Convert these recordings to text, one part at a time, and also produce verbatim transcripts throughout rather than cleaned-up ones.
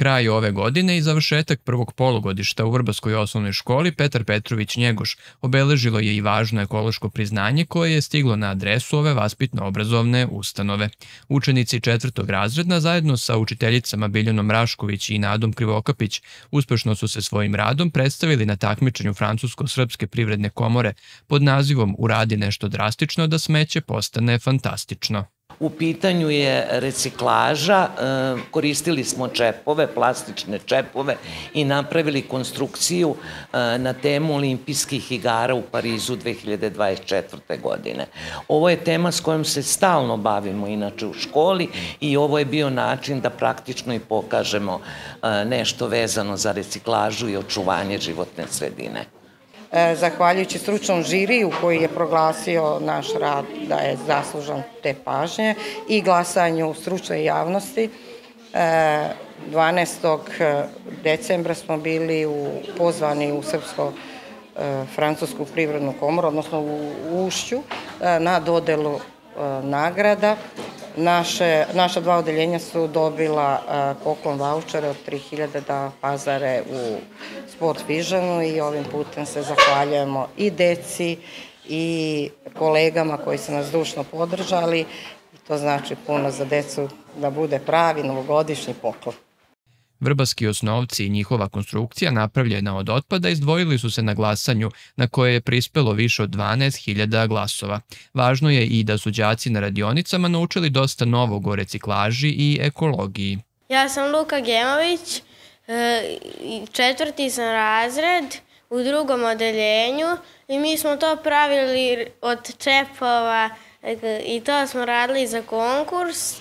Kraj ove godine i završetak prvog polugodišta u Vrbaskoj osnovnoj školi Petar Petrović Njegoš obeležilo je i važno ekološko priznanje koje je stiglo na adresu ove vaspitno-obrazovne ustanove. Učenici četvrtog razreda zajedno sa učiteljicama Biljanom Rašković i Nadom Krivokapić uspešno su se svojim radom predstavili na takmičenju Francusko-srpske privredne komore pod nazivom "Uradi nešto drastično da smeće postane fantastično". U pitanju je reciklaža, koristili smo čepove, plastične čepove i napravili konstrukciju na temu olimpijskih igara u Parizu dve hiljade dvadeset četvrte. godine. Ovo je tema s kojom se stalno bavimo inače u školi i ovo je bio način da praktično i pokažemo nešto vezano za reciklažu i očuvanje životne sredine. Zahvaljujući stručnom žiriju koji je proglasio naš rad da je zaslužan te pažnje i glasanju stručne javnosti, dvanaestog decembra smo bili pozvani u Srpsko-francusku privrednu komoru, odnosno u Ušću, na dodelu nagrada. Naša dva odeljenja su dobila poklon vaučere od tri hiljade da pazare u Sport Visionu i ovim putem se zahvaljujemo i deci i kolegama koji su nas zdušno podržali. To znači puno za decu da bude pravi novogodišnji poklon. Vrbaski osnovci i njihova konstrukcija napravljena od otpada izdvojili su se na glasanju na koje je prispelo više od dvanaest hiljada glasova. Važno je i da su đaci na radionicama naučili dosta novog o reciklaži i ekologiji. Ja sam Luka Gemović, četvrti sam razred u drugom odeljenju i mi smo to pravili od čepova i to smo radili za konkurs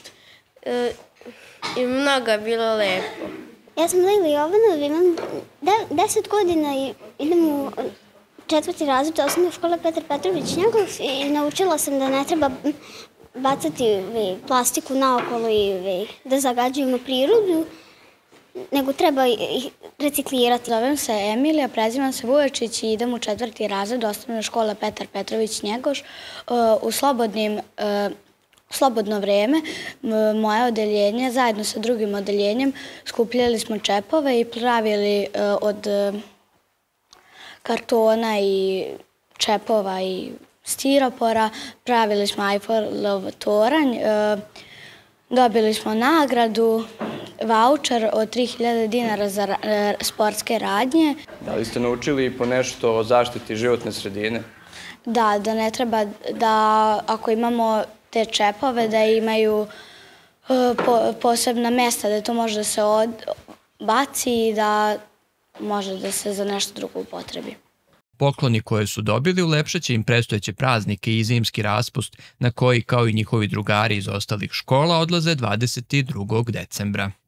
i mnogo je bilo lepo. Ja sam Lili Jovanov, imam deset godina i idem u četvrti razred osnovne škole Petar Petrović Njegov i naučila sam da ne treba bacati plastiku naokolo i da zagađujemo prirodu, nego treba reciklirati. Zovem se Emilija, prezivam se Vujačić i idem u četvrti razred osnovne škole Petar Petrović Njegoš. U slobodnim slobodno vreme moje odeljenje zajedno sa drugim odeljenjem skupljali smo čepove i pravili od kartona i čepova i stiropora, pravili smo Eiffelov toranj, dobili smo nagradu, vaučer od tri hiljade dinara za sportske radnje. Da li ste naučili po nešto o zaštiti životne sredine? Da, da ne treba da ako imamo te čepove da imaju posebna mesta da to može da se odbaci i da može da se za nešto drugo upotrebi. Pokloni koje su dobili ulepšaće im predstojeće praznike i zimski raspust na koji, kao i njihovi drugari iz ostalih škola, odlaze dvadeset drugog decembra.